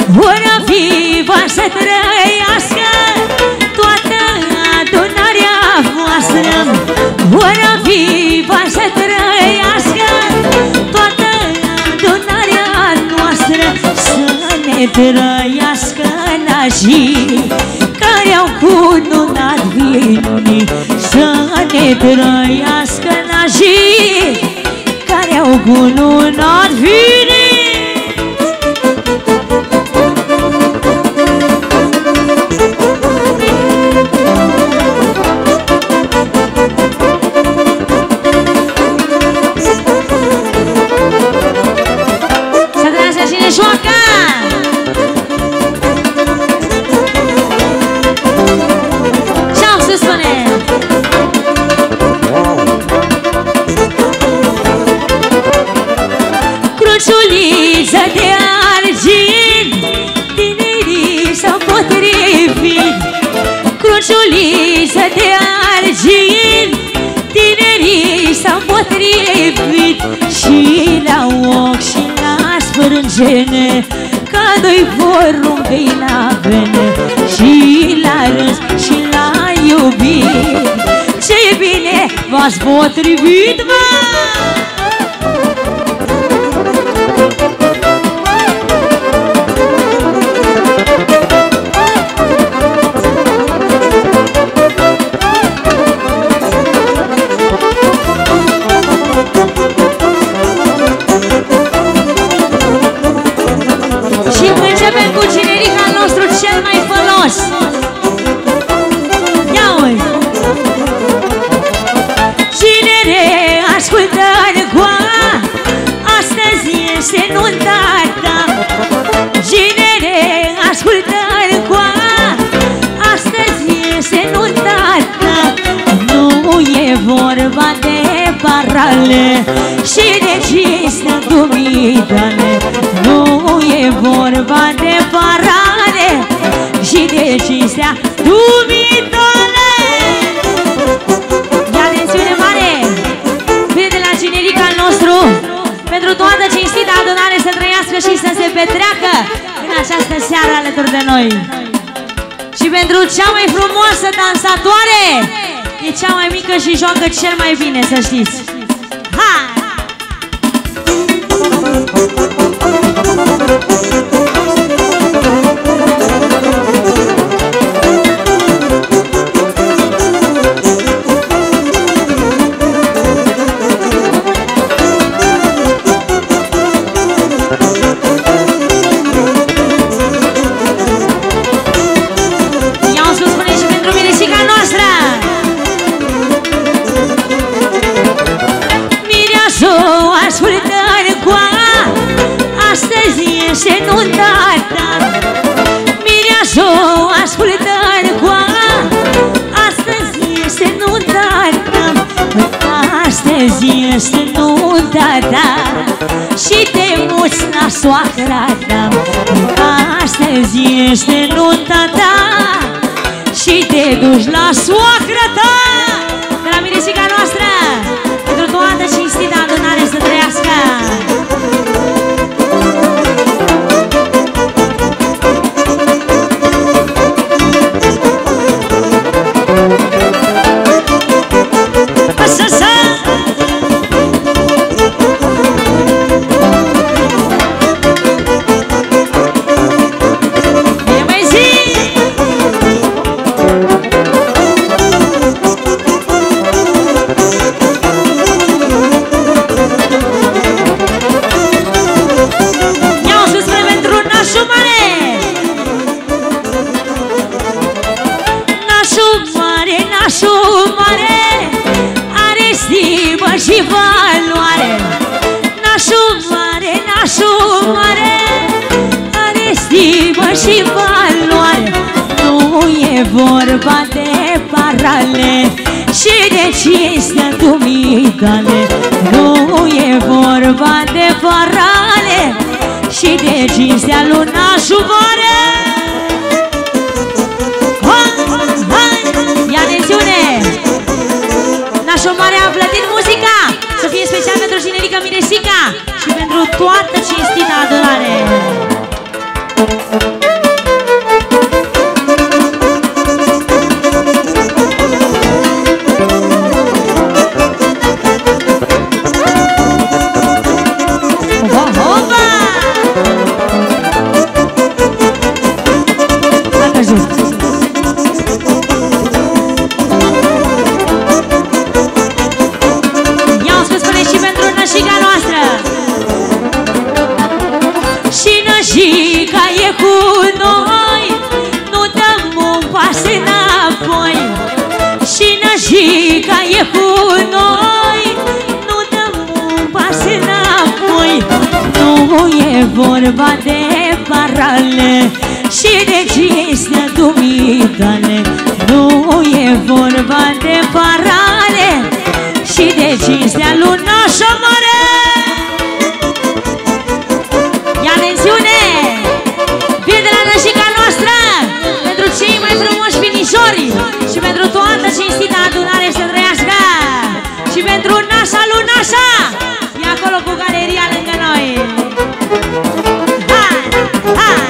Ora viva să trăiască toată adunarea voastră. Ora viva să trăiască toată adunarea noastră. Să ne trăiască nașii care au cununat vinii. Să ne trăiască nașii care au cununat vinii. Joacă! Ce-au să spune? Cruciuliță de argint, tinerii s-au potrivit. Cruciuliță de argint, tinerii s-au potrivit. Și la ochi și la sprâncene, ca doi vor rumbi la vene. Și la râs și la iubit, ce bine v-ați potrivit, mă! Vorba de parale și de cinstea dumitale. Nu e vorba de parale și de cinstea dumitale. Ia atențiune mare! Vine de la generica al nostru pentru toată cinstita adunare să trăiască și să se petreacă în această seară alături de noi. Și pentru cea mai frumoasă dansatoare, e cea mai mică și joacă cel mai bine, să știți. Hai! Se nunta ta, mireasă, ascultă-n coa. Astăzi este nunta ta, astăzi este nunta ta, și te muți la soacra ta. Astăzi este nunta ta și te duci la soacra ta. De la miresica noastră, pentru toată cinstita adunare să trăiască. Și valoare, nașul mare, are stimă și valoare. Nu e vorba de parale și de cinstea dumitale. Nu e vorba de parale și de cinstea lui nașul mare. Ia atențiune! Nașul mare a plătit muzica, să fie special pentru generica Miresica și pentru toată cinstita adunare. Jica e cu noi, nu dăm un pas înapoi. Și Jica e cu noi, nu dăm un pas înapoi. Nu e vorba de parale și de cinstea dumitale. Nu e vorba de parale și de cinstea lui Nașa Mare. Ia atențiune! Vine de la nășica noastră pentru cei mai frumoși finișori și pentru toată cinstita adunare să trăiască. Și pentru Nașa lui Nașa, e acolo cu galeria lângă noi. Hai! Hai!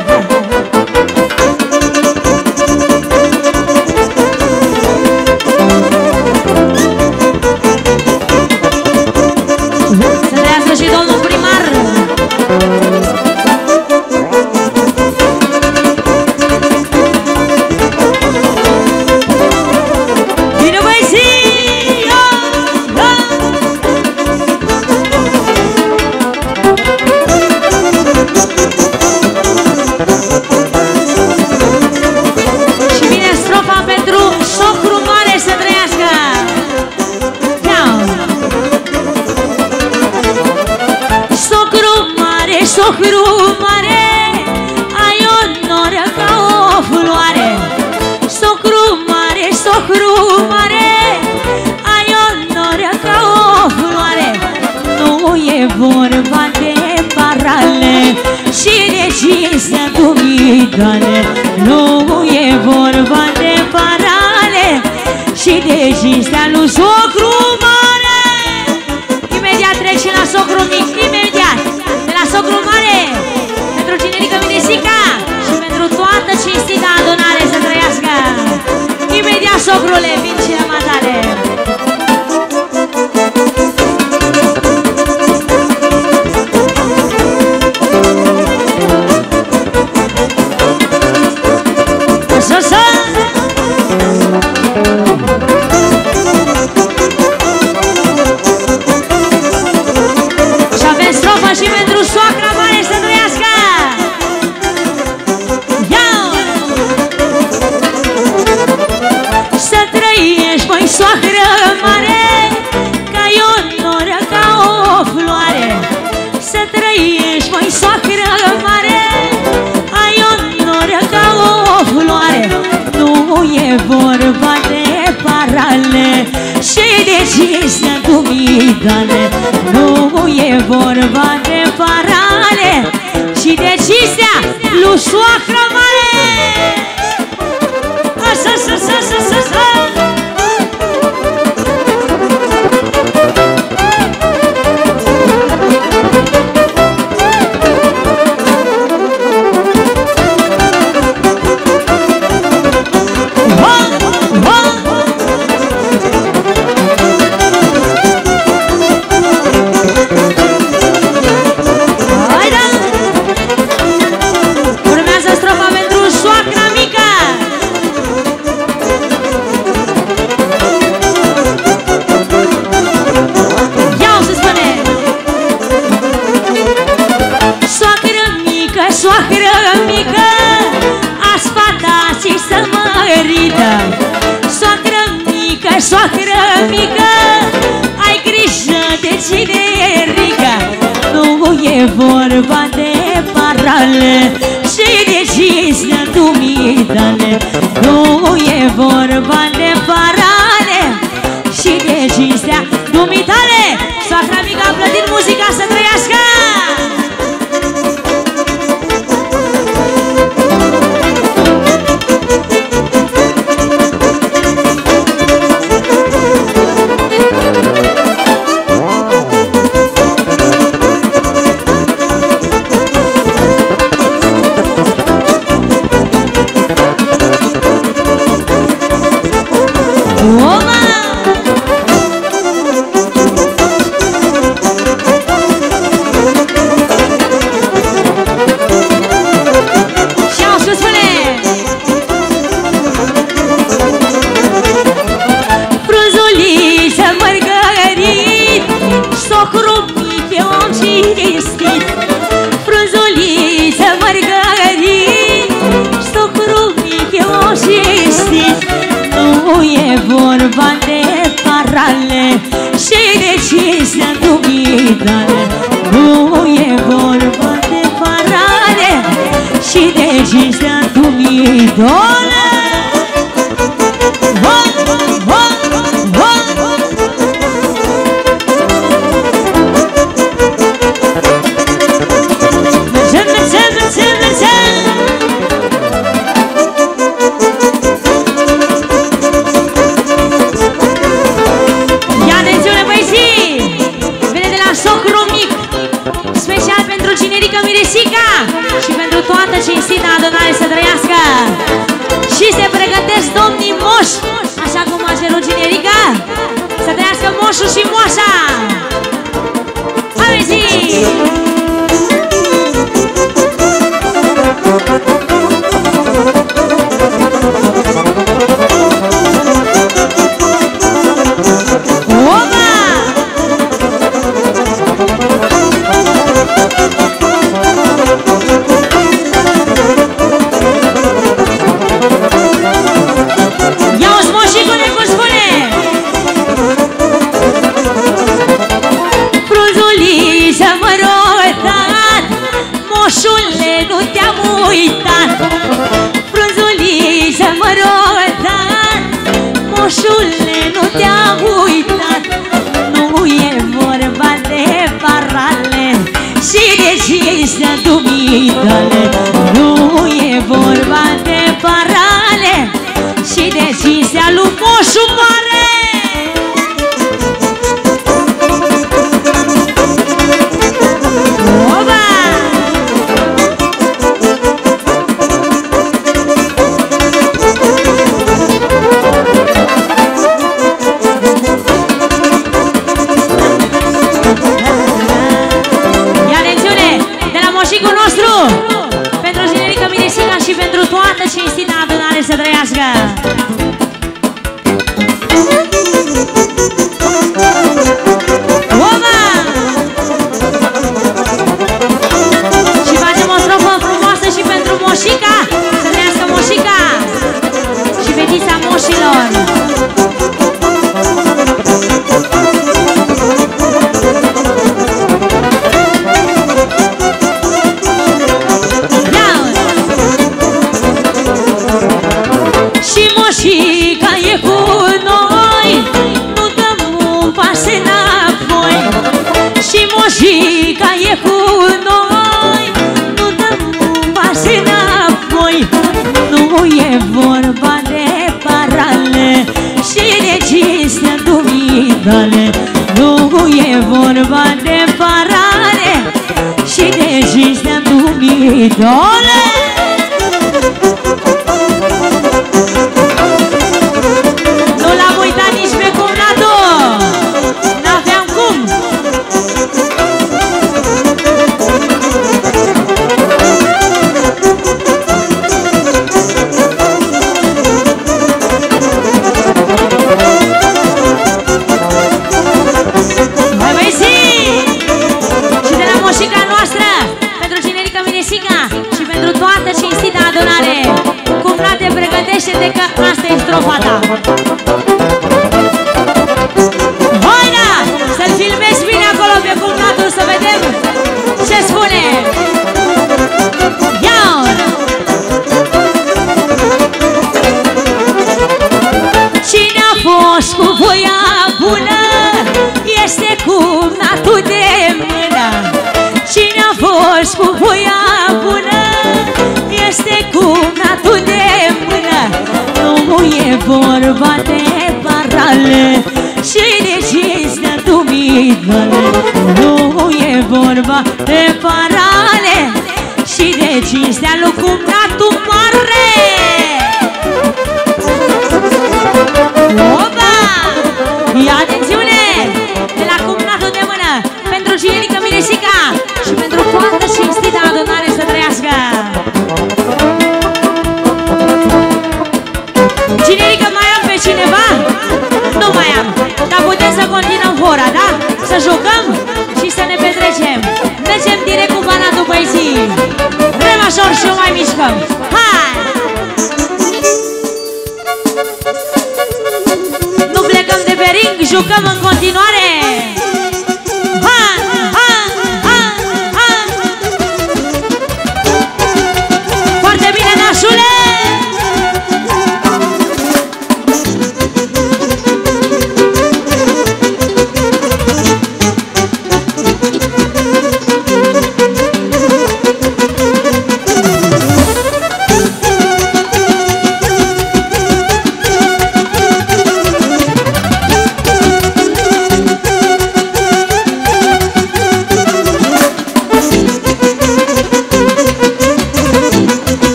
Să trăiască și domnul primar. Bine băieții! Și vine strofa pentru socru mare să trăiască. Socru mare, ai onor ca o floare. Socru mare, ai onor ca o floare. Nu e vorba de parale și de cinstea dumitale. Nu e vorba de parale și de cinstea lui socru mare. Imediat trec și la socru mic, imediat. La socru mare, pentru generică Minesica și pentru toată cinstita adunare să trăiască. Imediat, socrule, vin și la matare. Și avem strofă și pentru soacra mare să trăiască. Să trăiești, măi, soacră mare, că ai onor ca o floare. Să trăiești, măi, soacră mare, ai onor ca o floare. Nu e vorba de parale și de cinstea dumitale. Nu e vorba de parale și de cinstea lui soacră mare. Urmează strofa pentru soacra mică. Iau se spune. Soacră mică, soacră mică, asfaltați să mărită. Soacră mică, soacră mică, ai grijă de cine e rică. Nu e vorba de parale și de cinstea dumitale. Nu e vorba de parale și de cinstea dumitale. Soacra mică a plătit muzica să trăiască. idole. Și pentru toată cinstita adunare să trăiască. Și se pregătesc domnii moși, așa cum a cerut Ginerica, să trăiască moșul și moașa. Hai zi! Moșule, nu te-am uitat, nu e vorba de parale și de cinstea dumitale. Nu e vorba de parale și de cinstea lui Moșul Mare. Cinstita adunare să trăiască. Oba! Și facem o strofă frumoasă și pentru moșica, să trăiască moșica și fetița moșilor. Moșica e cu noi, nu dăm un pas înapoi. Și moșica e cu noi, nu dăm un pas înapoi. Nu e vorba de parale și de cinstea dumitale. Nu e vorba de parale și de cinstea dumitale. Pregătește-te că asta e strofa ta. Hai da! Să-l filmezi bine acolo pe cumnatul să vedem ce spune. Ia-o! Cine a fost cu voia bună este cumnatul de mână. Cine a fost cu voia bună este cumnatul de mână. Nu e vorba de parale și de cinstea dumitale. Nu e vorba de parale și de cinstea lui cumnatul mare. Opa! Ia atențiune! De la cumnatul de mână pentru Ginerica Miresica și pentru toată cinstita adunare să trăiască. Ginerica, mai am pe cineva? Nu mai am, dar putem să continuăm hora, da? Să jucăm și să ne petrecem. Mergem direct cu banatul băieții. Vrem așa și o mai mișcăm. Hai!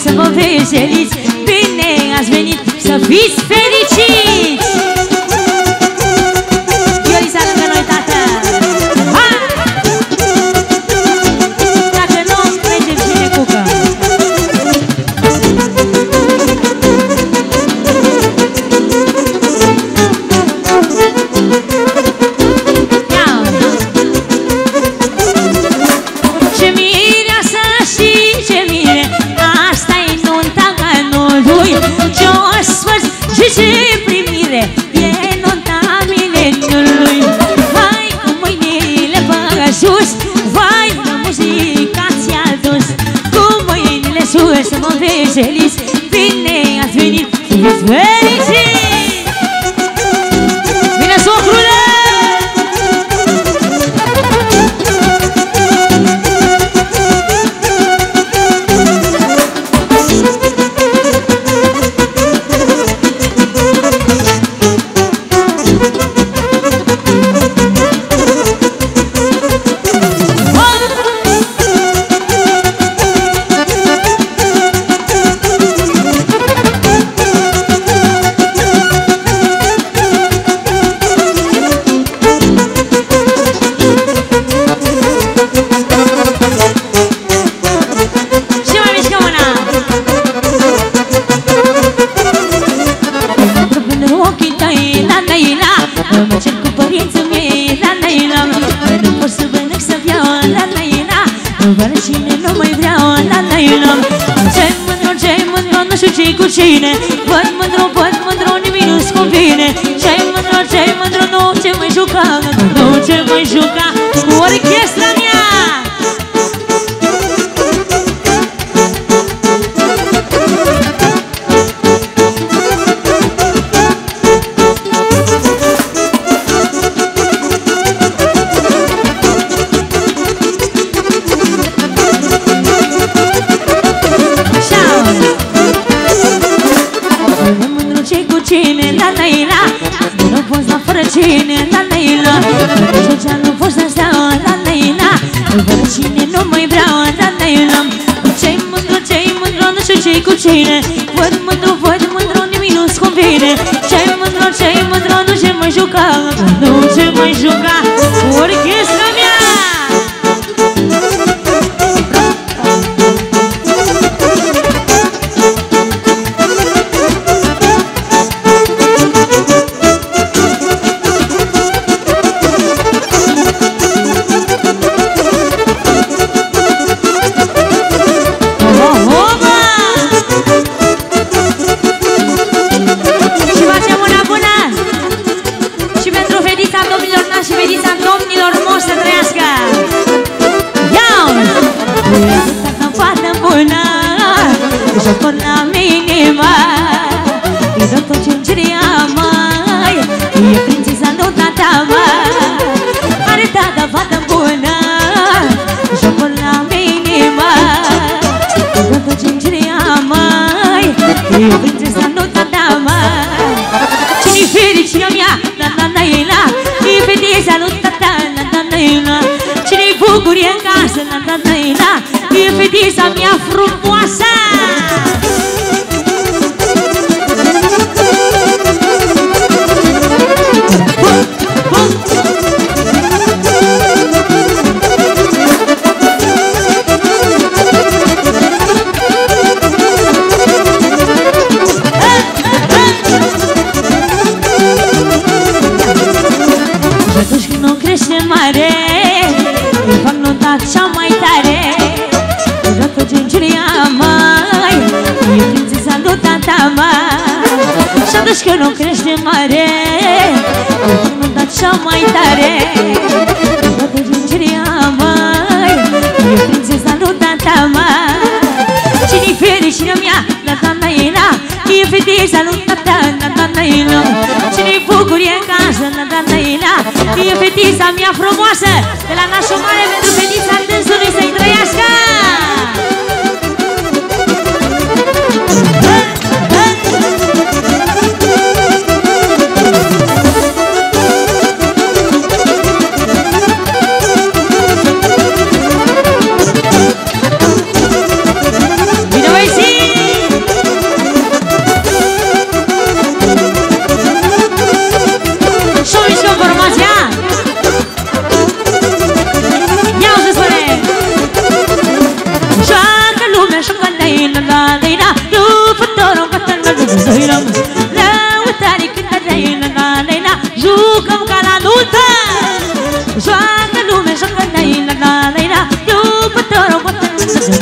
să vă veseliți. Bine ați venit, să fiți fericiți! Viorița lângă noi, tată! Ha! Dacă nu, mergem și ne cucă! Ce mireasă și ce mire, asta-i nunta anului. Ce-o sfârți și ce primire, e nunta mileniului. Hai cu mâinile pe sus, vai la muzica ți-a dus. Cu mâinile sus să vă veseliți. Bine ați venit, să fiți fericiți! Bine, socrule! Mă cer cu părinții mei, la Naila. Nu pot să vănăc să beau, la Naila. Fără cine nu mai vreau, la Naila. Ce-i mândru, nu știu ce-i cu cine. Văd mândru, nimic nu-ți convine. Ce-i mândru, nu ce mai juca. Nu ce mai juca cu orchestra mea. Cine, la Naila, nu poți la fără cine, la Naila. Nu poți să stau, la Naila. Fără cine nu mai vreau, la Naila. Ce-i mândru, nu știu ce-i cu cine. Văd mândru, nimic nu-ți convine. Ce-i mândru, nu ce mai juca. Nu ce mai juca cu orchestra mea. Jocul la minima, e doctor Cingeria, mai e prințesa nu tata, are tata fată bună. Jocul la minima, e doctor Cingeria, mai e prințesa nu tata. Cine-i fericirea mea, la-la-la-la, e fetița lui tata, la-la-la-la. Cine-i bucurie în casă, la-la-la-la, e fetița mea frumoasă. Atunci când nu crește mare, îi fac nota cea mai tare. Odată Cingeria, mai e prințesa lui tata, și atunci când nu crește mare, îi fac nota cea mai tare. Odată Cingeria, mai e prințesa lui tata. Cine-i fericirea mea, la-la-la-la, e fetița lui tata, la-la-la-la. Cine-i bucurie în casă, la-la-la-la, e fetița mea frumoasă. De la nașul mare pentru fetița dânsului să-i trăiască. Bine, băieții!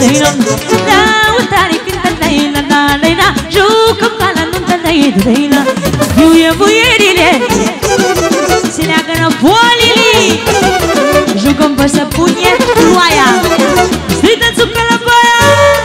dăină Lautare cântă dăină, la dăină Jucăm ca la nuntă dăină Viuie muierile Se leagă-nă folile Jucăm pe săpunie ploaia Strită țucă la baia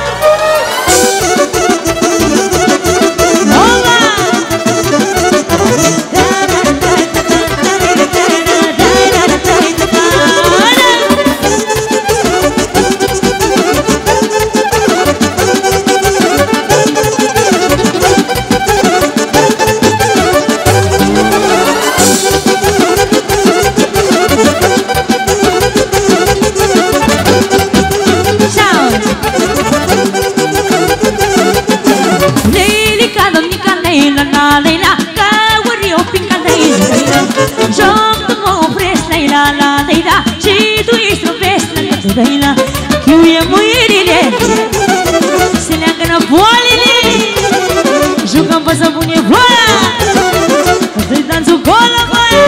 Dăină, chiuie muierile Se leagă-nă boalele Jucăm pe săpunie ploaia Să-i danțul gol la baia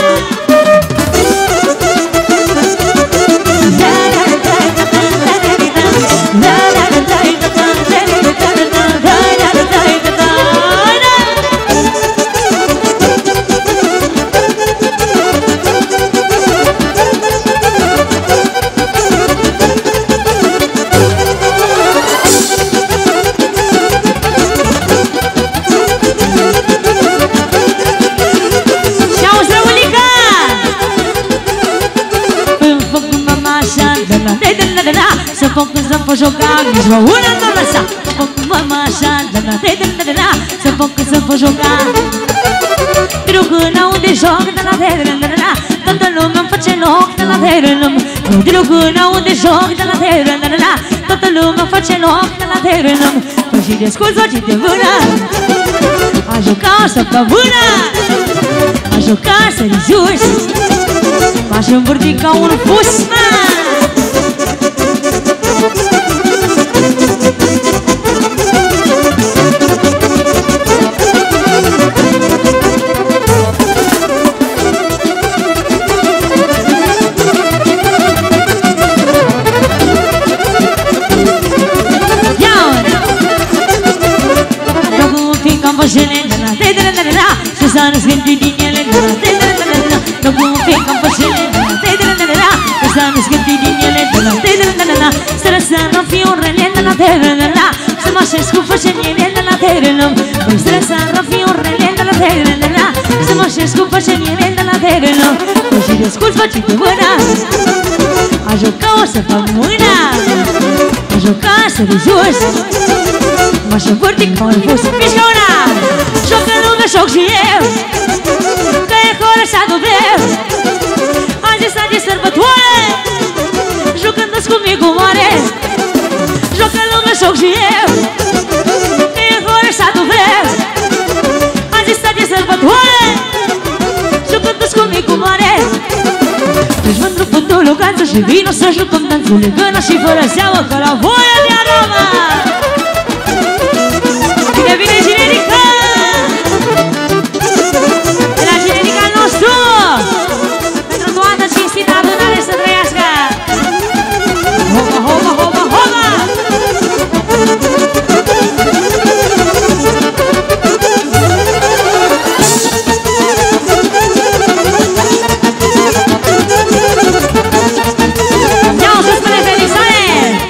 Să pot joca, nici mă una nu lăsa Mama așa, să pot joca Direu când aude joc de la terra Toată lumea-mi face loc de la terra Direu când aude joc de la terra Toată lumea-mi face loc de la terra Păi și descult zocii de vână A juca o săptămână A juca să-i sus M-aș învârti ca un fus, mă Și s-a născut din ele Nu cum fie cam pășele Și s-a născut din ele Să răsără fiorele Să mă așez cu pășenile Să răsără fiorele Să mă așez cu pășenile Și descult făcii de mână A juca o săptămână A juca să de jos M-aș învârti ca un fus Mișcă una! Jocă lungă, joc și eu Că e horă și adubreu Azi s-a de sărbătoare Jucându-ți cu micul moare Jocă lungă, joc și eu Că e horă și adubreu Azi s-a de sărbătoare Jucându-ți cu micul moare Deci mândru pântul lucanță și vino să jucăm danțul legână și fără seamă că la voia de aromă Bine, bine, Ginerica! De la Ginerica al nostru! Pentru toată cinstită adunare să trăiască! Hoba, hoba, hoba, hoba! Ia-o sus pe felicitare!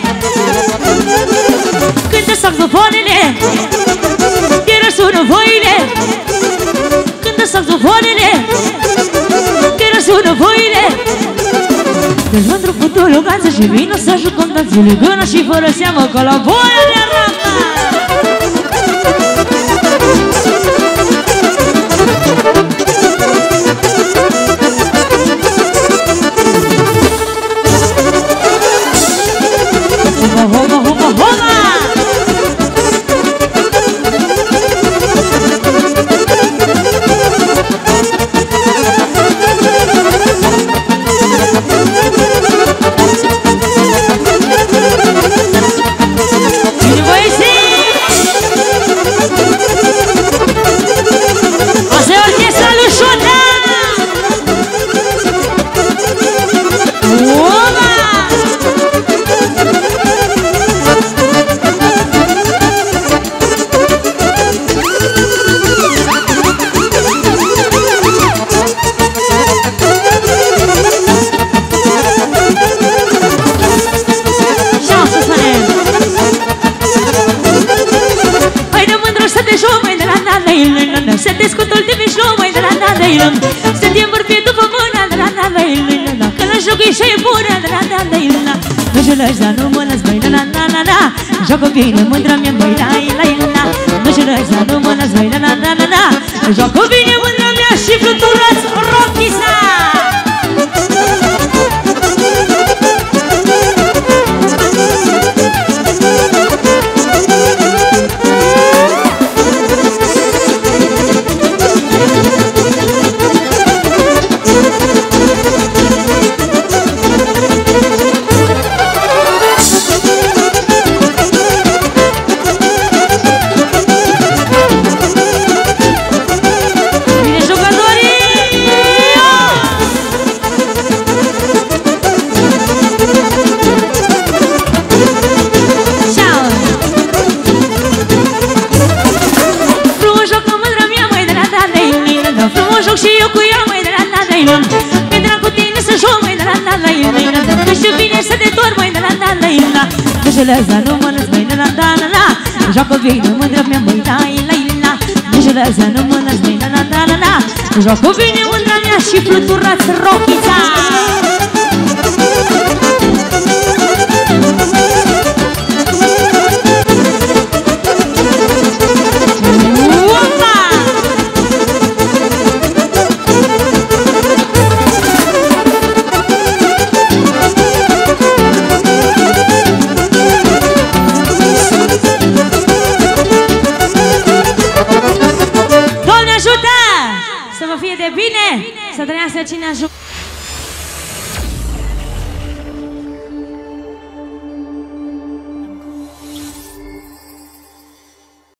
Cântă saxofonele! Sună voile Cântă saxofonele Te răsună voile Deci mândru putul lucanță și vină să jucăm danțul legână și fără seamă că la voia de arată Hoba, hoba, hoba, hoba! Să te scutul de mișlou, mai da-da-da-da-ilăm. Să te învârfie după mână, da-da-da-da-da-da. Că la jocul e și bună, da-da-da-da-da. Nu știu lăsa, nu mă las, băi, da-da-da-da-da. Joacă bine, mândra mea, băi, la-i-la-i-la. Nu știu lăsa, nu mă las, băi, da-da-da-da-da. Joacă bine, mândra mea și fluturați rochița. Și eu cu ea, măi, da-la-la-la-la. Mi-e drag cu tine să joc, măi, da-la-la-la-la. Că știu bine să te dor, măi, da-la-la-la-la. Nu știu lăsa, nu mă las, măi, da-la-la-la-la. Joacă bine, mândră mea, măi, la-i-la-i-la. Nu știu lăsa, nu mă las, măi, da-la-la-la-la. Joacă bine, mândră mea și fluturați rochița. Să trăiască cine ajută.